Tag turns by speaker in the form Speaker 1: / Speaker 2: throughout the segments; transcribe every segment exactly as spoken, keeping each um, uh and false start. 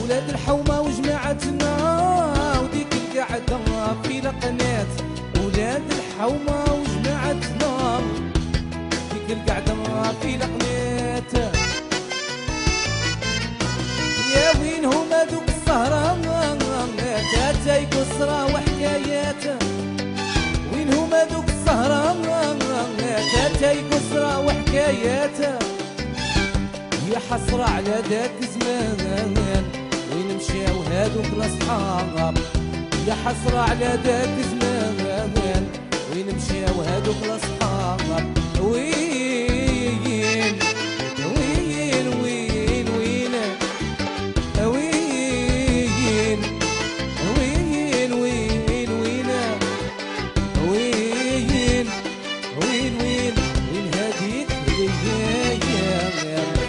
Speaker 1: ولاد الحومة وجماعتنا وديك القعدة في القناة. ولاد الحومة وجماعتنا ديك القعدة في القناة. يا وين هما دوك السهرة تاتاي قصرة وحكايات. وين هما دوك السهرة تاتاي قصرة وحكايات. يا حسرة على داك زمان وين مشاو هادوك الاصحاب. يا حسرة على داك زمان وين مشاو هادوك الاصحاب. وين وين وين وين وين وين وين وين وين وين وين وين هاديك الايام.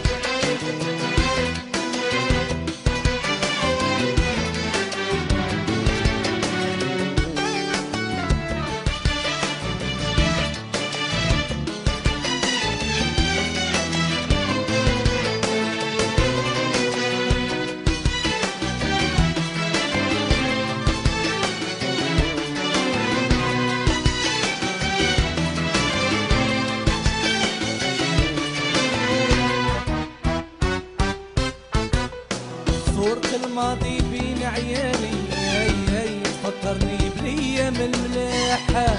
Speaker 1: صورة الماضي بين عيالي تفكرني بالايام الملاحة.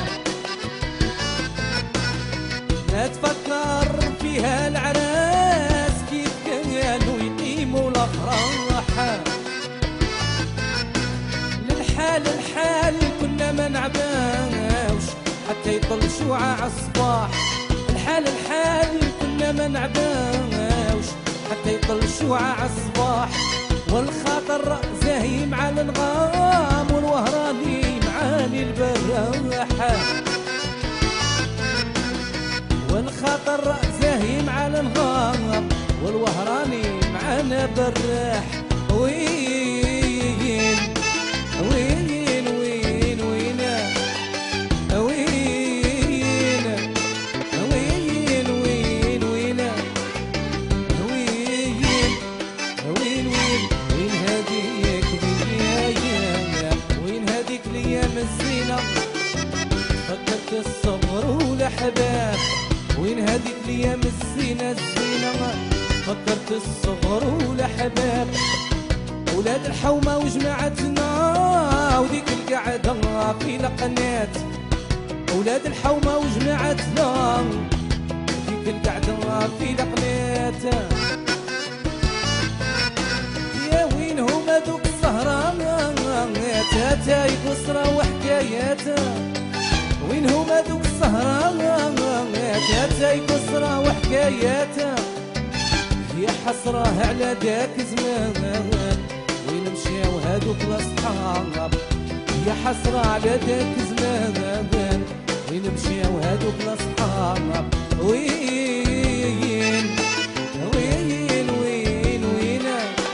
Speaker 1: ما تفكر فيها العراس كيف كانوا يقيموا الافراح. للحال الحال كنا ما نعباوش حتى يطل شعاع الصباح. الحال الحال كنا ما نعباوش حتى يطل شعاع الصباح. والخاطر زاهي مع الانغام والوهراني معاني البراحة. والخاطر زاهي مع الانغام والوهراني معانا براح. وين وين وين وين وين وين وين وين وين وين وين هاديك الايام. وين هاديك الايام الزينة فكرت الصبر والاحباب. وين هاديك الايام الزينة الزينة فكرت الصبر والاحباب. ولاد الحومة وجماعتنا وديك القعدة في القناة. ولاد الحومة وجماعتنا وديك القعدة في القناة. وين هما دوك السهرة تاتاي قصرة وحكايات. وين هما دوك السهرة تاتاي قصرة وحكايات. يا حسرة على داك زمان وين مشاو هادوك الاصحاب. يا حسرة على داك زمان وين مشاو هادوك الاصحاب. وين وين وين وين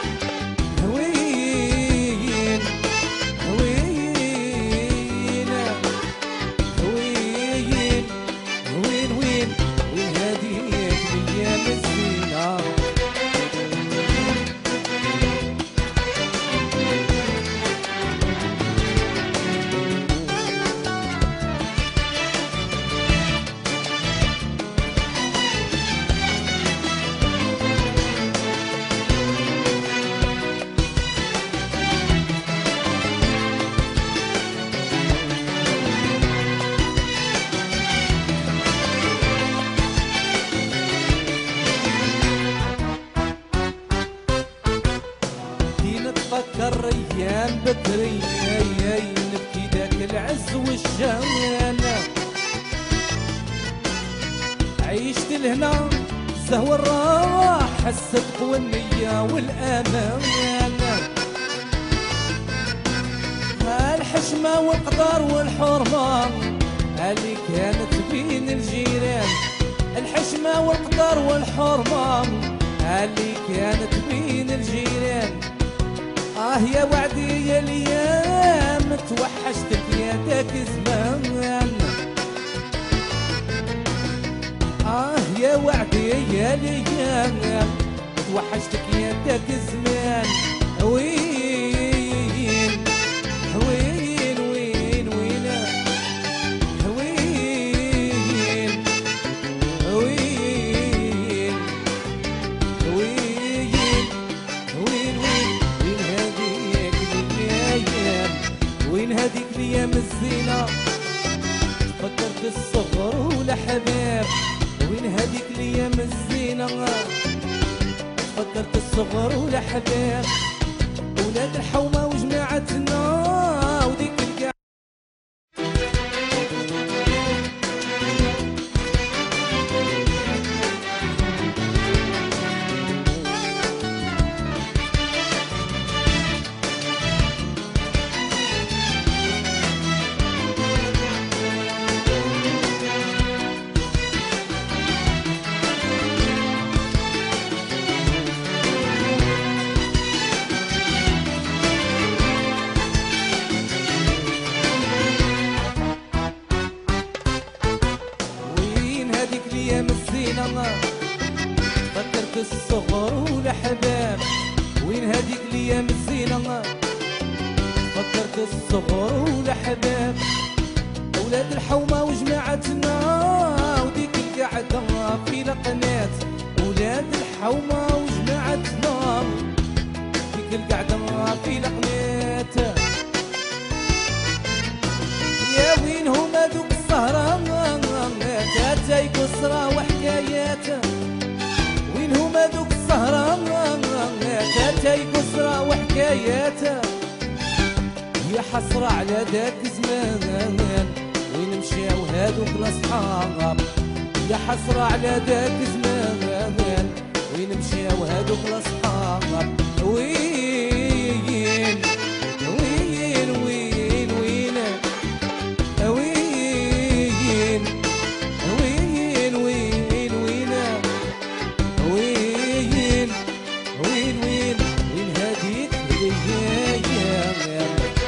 Speaker 1: نتفكر ايام بكري نبكي ذاك العز والشمال. عيشت لهنا زهو الراحة الصدق والنية والامان. الحشمة والقدر والحرمة اللي كانت بين الجيران. الحشمة والقدر والحرمة اللي كانت بين الجيران. آه يا وعدي يا الأيام توحشتك يا ذاك زمان. آه يا وعدي يا الأيام توحشتك يا ذاك زمان. وين وين وين وين وين وين وين وين وين هذيك الايام وين هذيك الايام الزينه فكرت الصغر والحباب وين هذيك الايام الزينه فكرت الصغر والحباب ولاد الحومه وجماعتنا وديك القاع فكرت الصغر والحباب وين هذيك الايام الزينه فكرت الصغر والحباب اولاد الحومه وجماعتنا وديك القعده في القناه اولاد الحومه وجماعتنا ديك القعده في القناه يا وين هما دوك السهره تاتاي قصرة وحكايات وين هما دوك السهرة تاتاي قصرة وحكايات يا حسرة على داك زمان وين مشاو هادوك الأصحاب يا حسرة على داك زمان وين مشاو هادوك الأصحاب وين وين وين وين وين وين وين وين وين وين وين وين هذيك الايام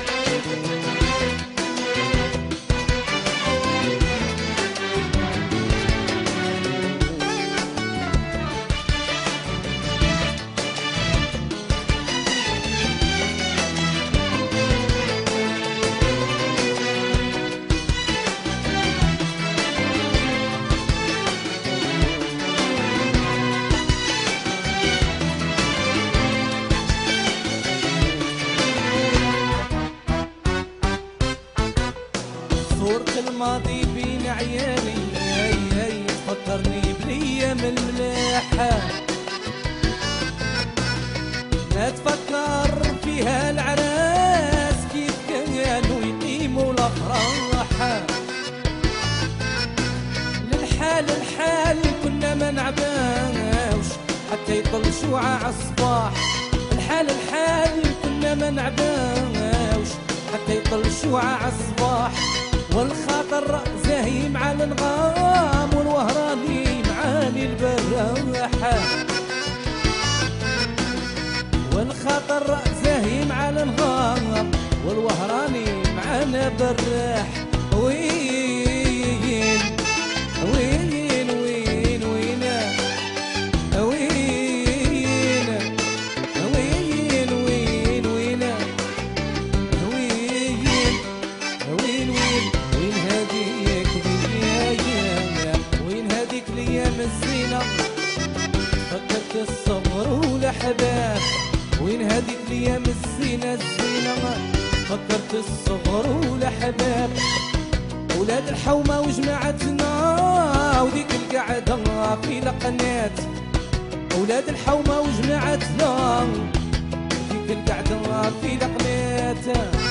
Speaker 1: صورة الماضي بين عيالي تفكرني بالايام الملاحة ما تفكر فيها العراس كيف كانوا يقيموا الافراح للحال الحال كنا ما نعباوش حتى يطل شوعة عالصباح الحال الحال كنا ما نعباوش حتى يطل شوعة عالصباح والخاطر زاهي مع الانغام والوهراني معاني البراحة والخاطر زاهي مع الانغام والوهراني معانا براح وين وين وين وين وين وين وين وين وين وين وين هذيك الايام وين هذيك الايام الزينه فكرت الصبر والحباب وين هذيك الايام الزينه الزينه فكرت الصغر والحباب اولاد الحومه وجماعتنا وديك القعده في القناه اولاد الحومه وجماعتنا ديك القعده في القناه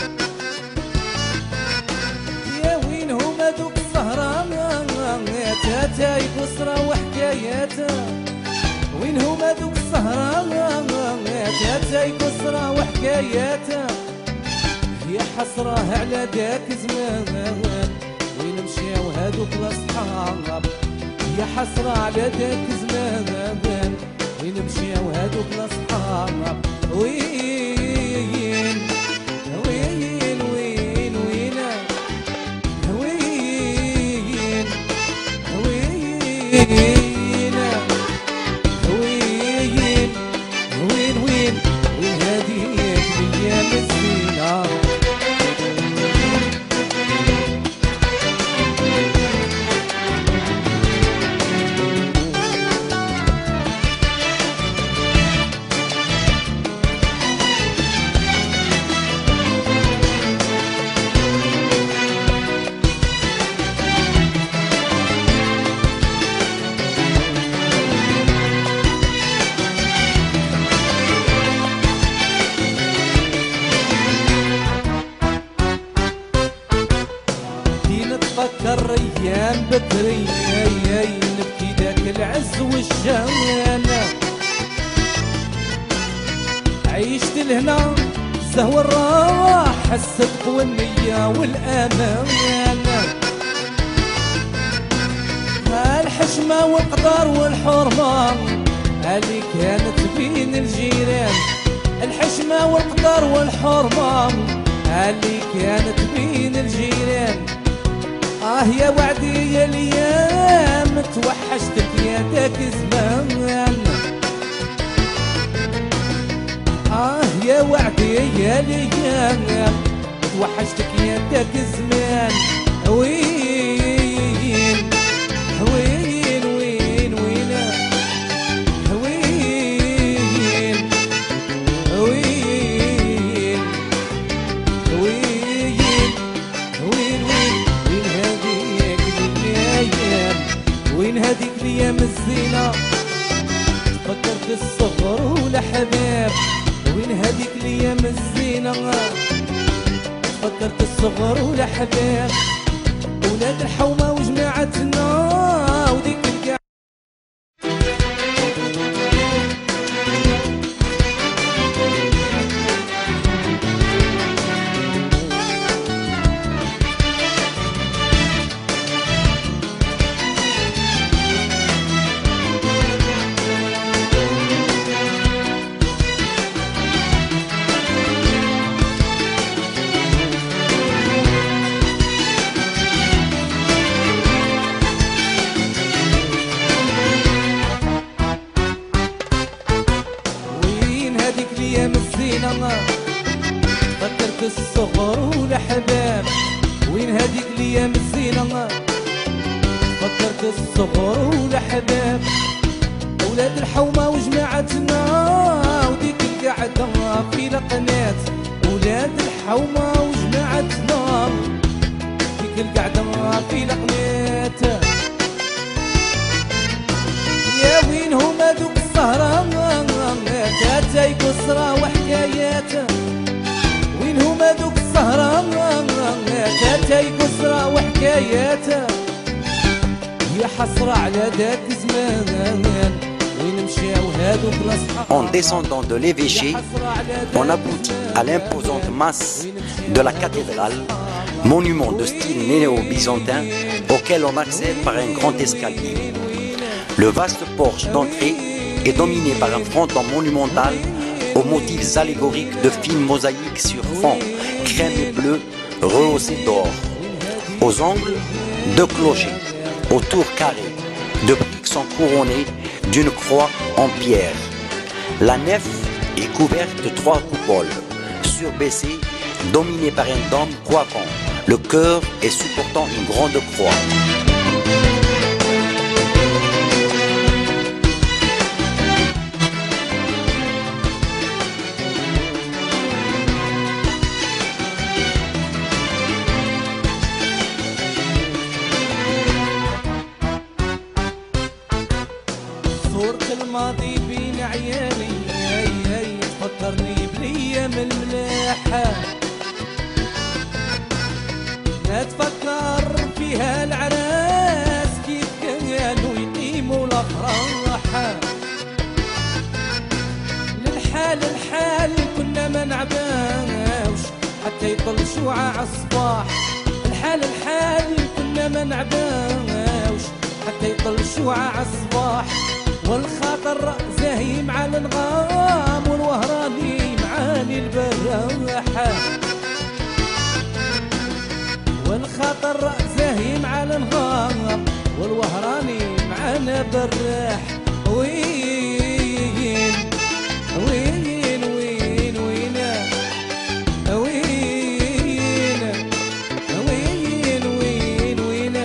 Speaker 1: يا وين هما دوك السهرة تاتاي قصرة وحكايات وين هما دوك السهرة تاتاي قصرة وحكايات يا حسرة على داك زمان وين مشاو هادوك الأصحاب يا حسرة على داك زمان وين مشاو هادوك الأصحاب وين وين وين وين وين وين وين وين وين وين هادي كان بكري نبكي داك العز والجمال. عيشت لهنا الزهو الراح الصدق والنية والأمان. الحشمة والقدر والحرمة اللي كانت بين الجيران. الحشمة والقدر والحرمة اللي كانت بين الجيران. آه يا وعدي يا الأيام توحشتك يا داك زمان. آه يا وعدي يا الأيام توحشتك يا داك زمان. وين وين وين وين وين وين وين وين وين هذيك الأيام. وين هذيك الأيام الزينة فكرت الصغر والأحباب. وين هذيك الأيام الزينة فكرت الصغر والأحباب. ولاد الحومة وجماعتنا وديك القاع. فكرت الصغر والأحباب. وين هذيك الأيام الزينة فكرت الصغر والأحباب. أولاد الحومة وجماعتنا وديك القعدة في القناة. أولاد الحومة وجماعتنا ديك القعدة في القناة. يا وين هما دوك السهرة تاتي قصرة وحكايات. وين هما دوك السهرة تاتي قصرة وحكايات. يا حسرة على داك زمان وين مشاو هادوك الاصحاب.
Speaker 2: En descendant de l'évêché, on aboutit à l'imposante masse de la cathédrale, monument de style néo-byzantin auquel on accède par un grand escalier. Le vaste porche d'entrée est dominé par un fronton monumental aux motifs allégoriques de fines mosaïques sur fond crème et bleu rehaussés d'or. Aux angles, deux clochers, aux tours carrées, de briques sont couronnées d'une croix en pierre. La nef est couverte de trois coupoles, surbaissées, dominées par un dôme coiffant le chœur et supportant une grande croix.
Speaker 1: صورة الماضي بين عيالي تفكرني بليام الملاحة. نتفكر فيها العراس كيف كانوا يقيموا الأفراح. للحال الحال كنا ما نعباوش حتى يطل شعاع الصباح. الحال الحال كنا ما نعباوش حتى يطل شعاع الصباح. والخاطر زاهي مع الانغام والوهراني معاني البراحة. والخاطر زاهي مع الانغام والوهراني معانا براح. وين وين وين وين وين وين وين وين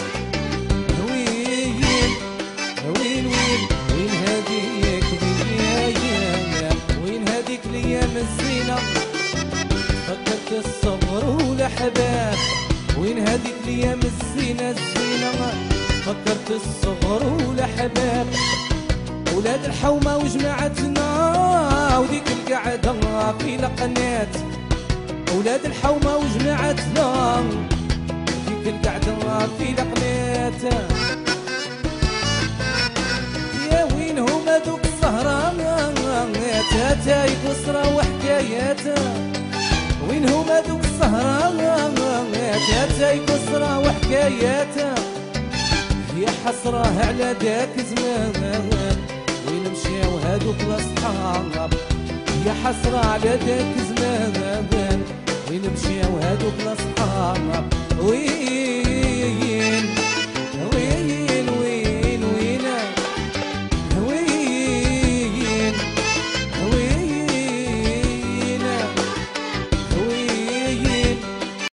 Speaker 1: وين وين وين هذيك الأيام. وين هذيك الأيام الزينة فكرت الصبر والأحباب. وين هذيك الأيام الزينة الزينة فكرت الصغر والأحباب. ولاد الحومة وجماعتنا وديك القعدة في القناة. ولاد الحومة وجماعتنا ديك في القعدة في القنات. يا وين هما دوك السهرانات تاي قصرة وحكايات. وين هما دوك السهرانات تاي قصرة وحكايات. يا حسرة على داك زمان وين مشاو هادوك الاصحاب. يا حسرة على داك زمان وين مشاو هادوك الاصحاب. وين